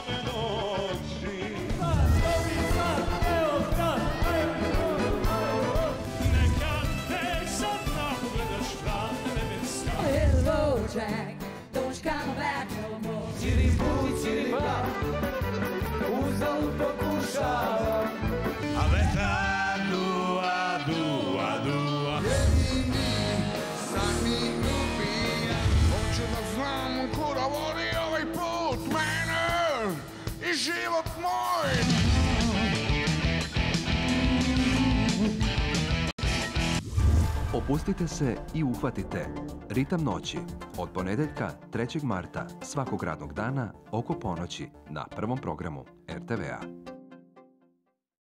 me doći. Neka te sad nagledaš vrane nebesa. Hello Jack, don't come back no more. Ciripa, uzalud pokušavam. A vetar dua, dua, dua. Jedini san mi ubija. Hoću da znam kuda vodi ovaj put mene i život moj. Opustite se i uhvatite Ritam noći od ponedeljka 3. marta svakog radnog dana oko ponoći na prvom programu RTV-a.